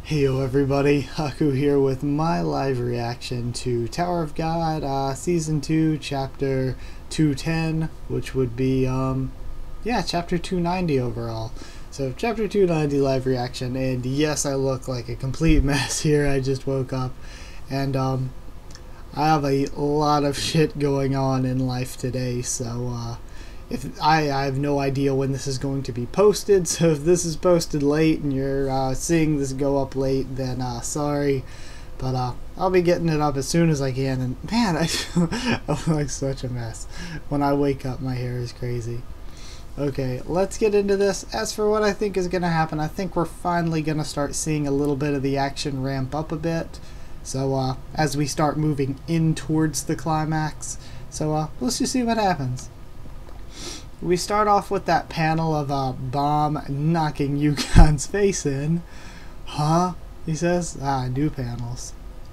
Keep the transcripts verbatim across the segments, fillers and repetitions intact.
Heyo everybody, Haku here with my live reaction to Tower of God, uh, Season two, Chapter two ten, which would be, um, yeah, Chapter two ninety overall. So, Chapter two ninety live reaction, and yes, I look like a complete mess here. I just woke up, and, um, I have a lot of shit going on in life today, so, uh, If I, I have no idea when this is going to be posted, so if this is posted late and you're uh, seeing this go up late, then uh, sorry, but uh, I'll be getting it up as soon as I can. And man, I feel, I look like such a mess. When I wake up, my hair is crazy. Okay, let's get into this. As for what I think is going to happen, I think we're finally going to start seeing a little bit of the action ramp up a bit. So uh, as we start moving in towards the climax, so uh, let's just see what happens. We start off with that panel of a uh, bomb knocking Yukon's face in. Huh? He says. Ah, new panels.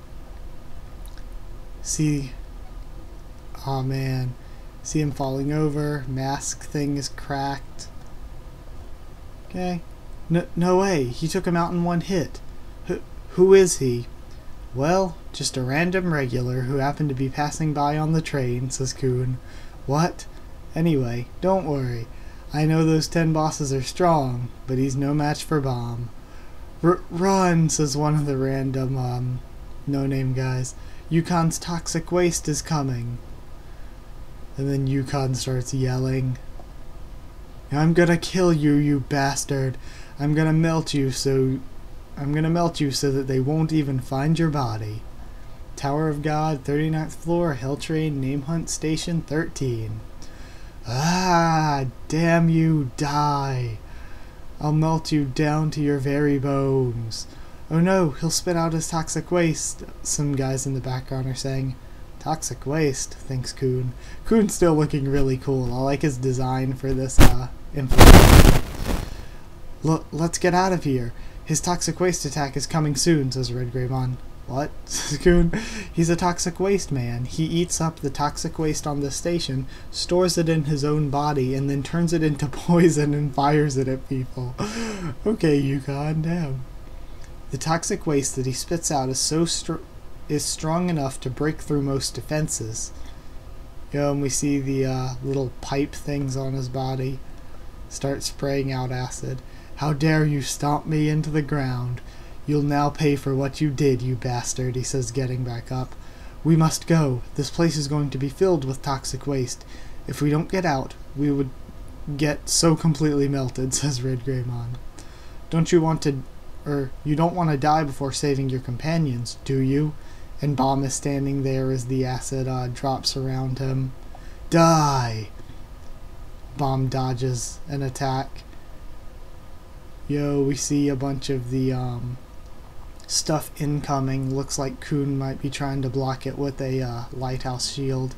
See. Oh man. See him falling over. Mask thing is cracked. Okay. No, no way. He took him out in one hit. Who, who is he? Well, just a random regular who happened to be passing by on the train, says Kun. What? Anyway, don't worry. I know those ten bosses are strong, but he's no match for Bomb. R run, says one of the random, um, no-name guys. Yukon's toxic waste is coming. And then Yukon starts yelling. I'm gonna kill you, you bastard. I'm gonna melt you so... I'm gonna melt you so that they won't even find your body. Tower of God, thirty-ninth floor, Hell Train, Name Hunt Station thirteen. Ah, damn you, die. I'll melt you down to your very bones. Oh no, he'll spit out his toxic waste, some guys in the background are saying. Toxic waste, thinks Kun. Kun's still looking really cool. I like his design for this, uh, influence. Look, let's get out of here. His toxic waste attack is coming soon, says Red Greymon. What? Says Kun. He's a toxic waste man. He eats up the toxic waste on the station, stores it in his own body, and then turns it into poison and fires it at people. Okay, Yukon, damn. The toxic waste that he spits out is so str is strong enough to break through most defenses. You know, and we see the uh, little pipe things on his body start spraying out acid. How dare you stomp me into the ground? You'll now pay for what you did, you bastard, he says, getting back up. We must go. This place is going to be filled with toxic waste. If we don't get out, we would get so completely melted, says Red Greymon. Don't you want to... er, you don't want to die before saving your companions, do you? And Bomb is standing there as the acid uh, drops around him. Die! Bomb dodges an attack. Yo, we see a bunch of the, um... stuff incoming. Looks like Kun might be trying to block it with a uh, lighthouse shield.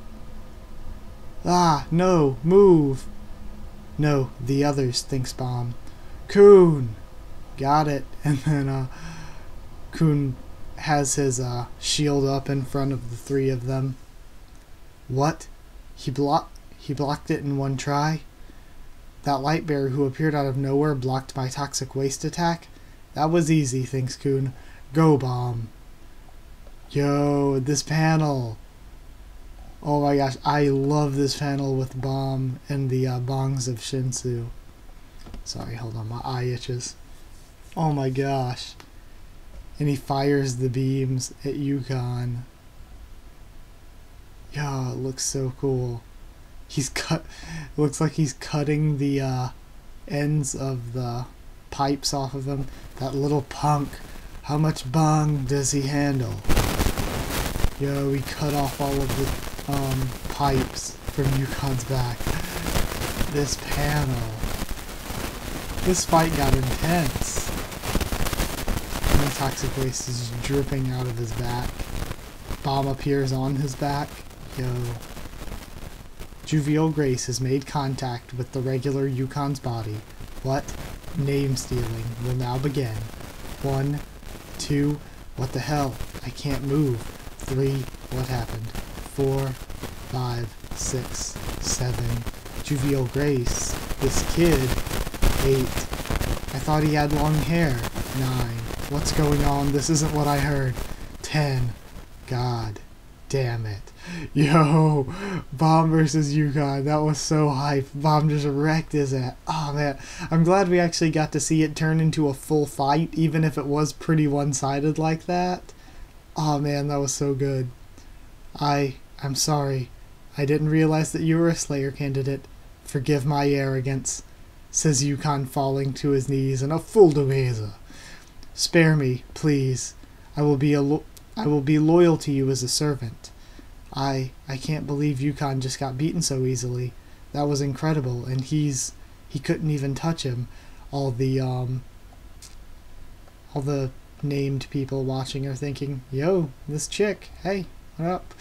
Ah, no, move! No, the others, thinks Bomb. Kun! Got it. And then uh, Kun has his uh, shield up in front of the three of them. What? He, blo he blocked it in one try? That light bearer who appeared out of nowhere blocked my toxic waste attack? That was easy, thinks Kun. Go, Bomb. Yo, this panel. Oh my gosh, I love this panel with Bomb and the uh, bongs of Shinsu. Sorry, hold on, my eye itches. Oh my gosh. And he fires the beams at Yukon. Yo, it looks so cool. He's cut, looks like he's cutting the uh, ends of the pipes off of him. That little punk. How much bong does he handle? Yo, we cut off all of the um, pipes from Yukon's back. This panel. This fight got intense. And the toxic waste is dripping out of his back. Bomb appears on his back. Yo. Jovial Grace has made contact with the regular Yukon's body. What? Name stealing will now begin. One, two, what the hell? I can't move. Three, what happened? Four, five, six, seven. Jovial Grace. This kid. Eight. I thought he had long hair. Nine. What's going on? This isn't what I heard. ten. God damn it. Yo, Bomb versus Yukon. That was so hype. Bomb just wrecked his ass. Oh man, I'm glad we actually got to see it turn into a full fight, even if it was pretty one-sided like that. Oh man, that was so good. I, I'm sorry. I didn't realize that you were a Slayer candidate. Forgive my arrogance, says Yukon, falling to his knees in a full demeanor. Spare me, please. I will be a lo I will be loyal to you as a servant. I I can't believe Yukon just got beaten so easily. That was incredible, and he's he couldn't even touch him. All the um all the named people watching are thinking, "Yo, this chick, hey, what up?"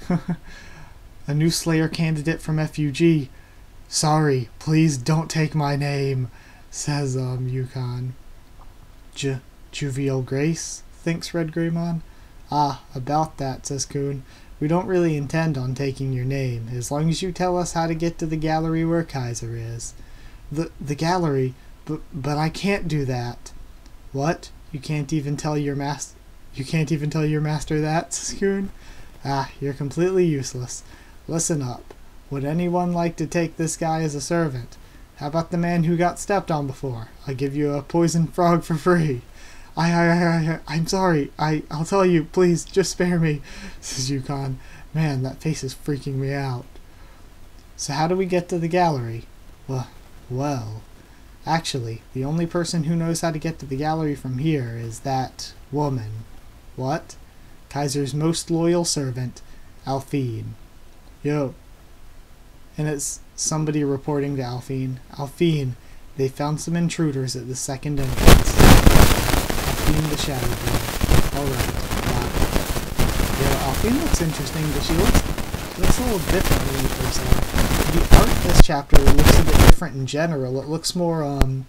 A new Slayer candidate from F U G. Sorry, please don't take my name, says um Yukon. J Juvial Grace, thinks Red Greymon. Ah, about that, says Coon. We don't really intend on taking your name, as long as you tell us how to get to the gallery where Kaiser is. The the gallery? But but I can't do that. What? You can't even tell your mas- You can't even tell your master that, says Coon? Ah, you're completely useless. Listen up. Would anyone like to take this guy as a servant? How about the man who got stepped on before? I'll give you a poison frog for free. I, I, I, I, I'm sorry. I, I'll tell you. Please, just spare me, says Yukon. Man, that face is freaking me out. So how do we get to the gallery? Well, well, actually, the only person who knows how to get to the gallery from here is that woman. What? Kaiser's most loyal servant, Alphine. Yo. And it's somebody reporting to Alphine. Alphine, they found some intruders at the second entrance. Alphine the Shadow Girl. Alright, wow. Yeah, Alphine looks interesting, but she looks, she looks a little different when you first saw her. The art this chapter looks a bit different in general. It looks more, um,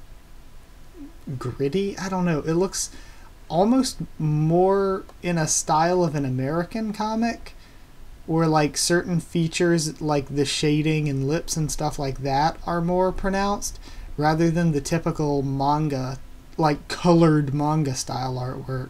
gritty? I don't know. It looks almost more in a style of an American comic, where like certain features like the shading and lips and stuff like that are more pronounced, rather than the typical manga, like colored manga style artwork.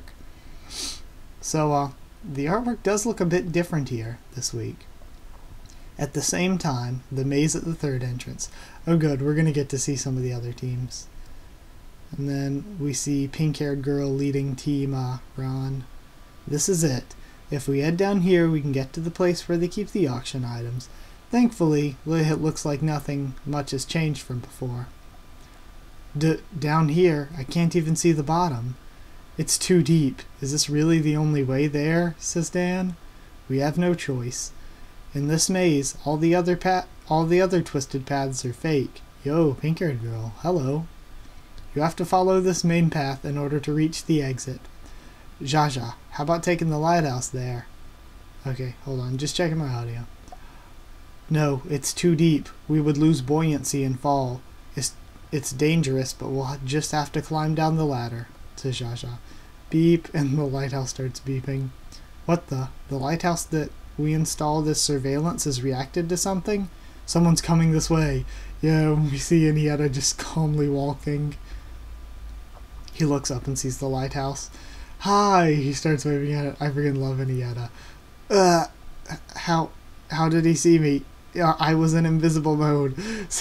So uh, the artwork does look a bit different here this week. At the same time, the maze at the third entrance. Oh good, we're gonna get to see some of the other teams. And then we see pink-haired girl leading team uh, Ron. This is it. If we head down here, we can get to the place where they keep the auction items. Thankfully, it looks like nothing much has changed from before. D down here, I can't even see the bottom. It's too deep. Is this really the only way there? Says Dan. We have no choice. In this maze, all the other pa all the other twisted paths are fake. Yo, pink-haired girl, hello. You have to follow this main path in order to reach the exit. Jaja, how about taking the lighthouse there? Okay, hold on, just checking my audio. No, it's too deep. We would lose buoyancy and fall. It's, it's dangerous, but we'll just have to climb down the ladder, says Jaja. Beep, and the lighthouse starts beeping. What the? The lighthouse that we installed as surveillance has reacted to something? Someone's coming this way. Yeah, we see Inietta just calmly walking. He looks up and sees the lighthouse. Hi! He starts waving at it. I freaking love Inietta. Uh, how, how did he see me? Yeah, I was in invisible mode.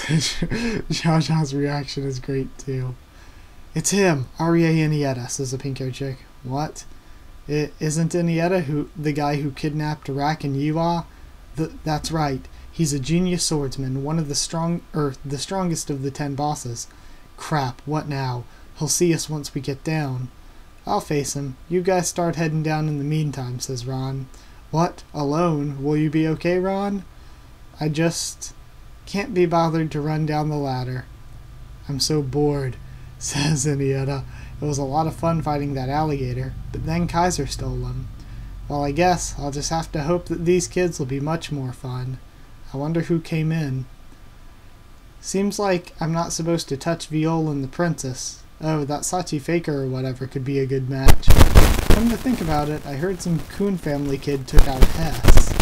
Xiao Xiao's reaction is great too. It's him, Aria Inietta, says the pink-haired chick. What? It isn't Inietta who the guy who kidnapped Rak and Yiwa? Th that's right. He's a genius swordsman, one of the strong, er, the strongest of the ten bosses. Crap, what now? He'll see us once we get down. I'll face him. You guys start heading down in the meantime, says Ron. What? Alone? Will you be okay, Ron? I just can't be bothered to run down the ladder. I'm so bored, says Inietta. It was a lot of fun fighting that alligator, but then Kaiser stole him. Well, I guess I'll just have to hope that these kids will be much more fun. I wonder who came in. Seems like I'm not supposed to touch Viol and the princess. Oh, that Sachi Faker or whatever could be a good match. Come to think about it, I heard some Coon family kid took out Hess.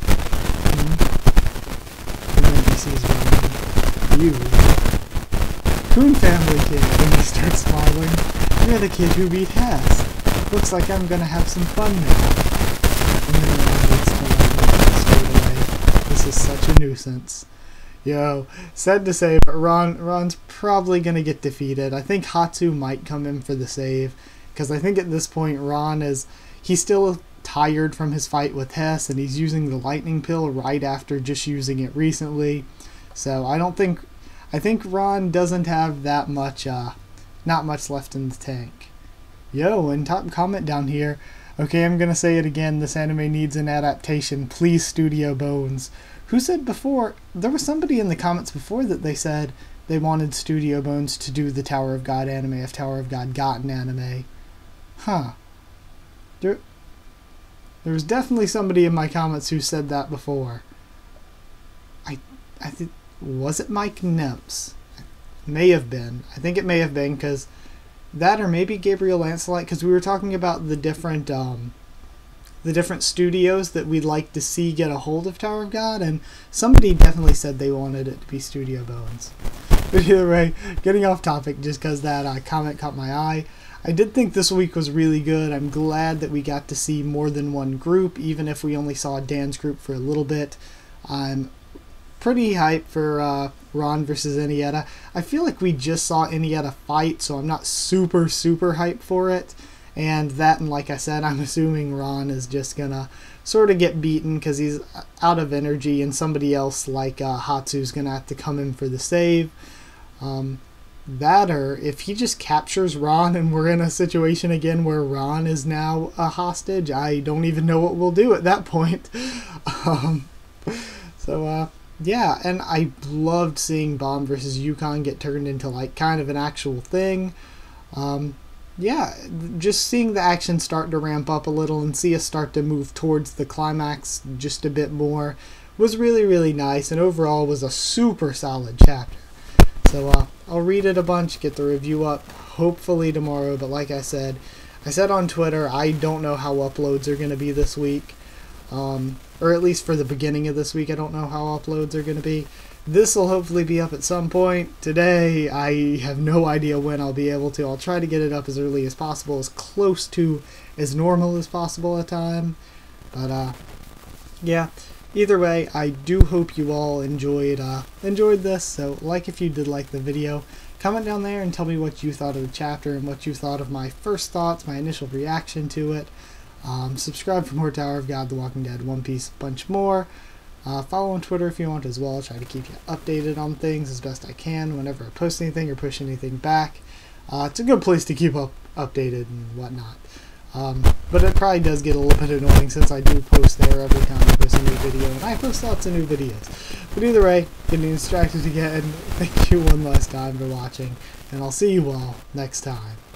Hmm? And then he sees Ryan. You. Coon family kid. And he starts smiling. You're the kid who beat Hess. Looks like I'm gonna have some fun now. And then Ron needs to like straight away. This is such a nuisance. Yo, sad to say, but Ron Ron's probably gonna get defeated. I think Haku might come in for the save, because I think at this point Ron is he's still tired from his fight with Hess, and he's using the lightning pill right after just using it recently. So I don't think I think Ron doesn't have that much uh not much left in the tank. Yo, and top comment down here. Okay, I'm gonna say it again, this anime needs an adaptation. Please, Studio Bones. Who said before, there was somebody in the comments before that they said they wanted Studio Bones to do the Tower of God anime if Tower of God got an anime. Huh. There, there was definitely somebody in my comments who said that before. I, I think, was it Mike Nemps? May have been. I think it may have been, because that, or maybe Gabriel Lancelot, because we were talking about the different, um, the different studios that we'd like to see get a hold of Tower of God, and somebody definitely said they wanted it to be Studio Bones. But either way, getting off topic just because that uh, comment caught my eye. I did think this week was really good. I'm glad that we got to see more than one group, even if we only saw Dan's group for a little bit. I'm pretty hyped for uh, Ron versus Iniesta. I feel like we just saw Iniesta fight, so I'm not super, super hyped for it. And that, and like I said, I'm assuming Ron is just gonna sort of get beaten because he's out of energy, and somebody else like uh, Hatsu's gonna have to come in for the save. Um, that, or if he just captures Ron and we're in a situation again where Ron is now a hostage, I don't even know what we'll do at that point. um, so, uh, yeah, and I loved seeing Bomb versus Yukon get turned into like kind of an actual thing. Um, yeah, just seeing the action start to ramp up a little and see us start to move towards the climax just a bit more was really, really nice, and overall was a super solid chapter. So uh, I'll read it a bunch, get the review up hopefully tomorrow, but like I said, I said on Twitter, I don't know how uploads are going to be this week, um, or at least for the beginning of this week, I don't know how uploads are going to be. This will hopefully be up at some point. Today, I have no idea when I'll be able to. I'll try to get it up as early as possible, as close to as normal as possible at time. But, uh, yeah, either way, I do hope you all enjoyed, uh, enjoyed this. So, like if you did like the video, comment down there and tell me what you thought of the chapter and what you thought of my first thoughts, my initial reaction to it. Um, subscribe for more Tower of God, The Walking Dead, One Piece, a bunch more. Uh, follow on Twitter if you want as well. I'll try to keep you updated on things as best I can whenever I post anything or push anything back. Uh, it's a good place to keep up updated and whatnot. Um, but it probably does get a little bit annoying since I do post there every time I post a new video, and I post lots of new videos. But either way, getting distracted again, thank you one last time for watching, and I'll see you all next time.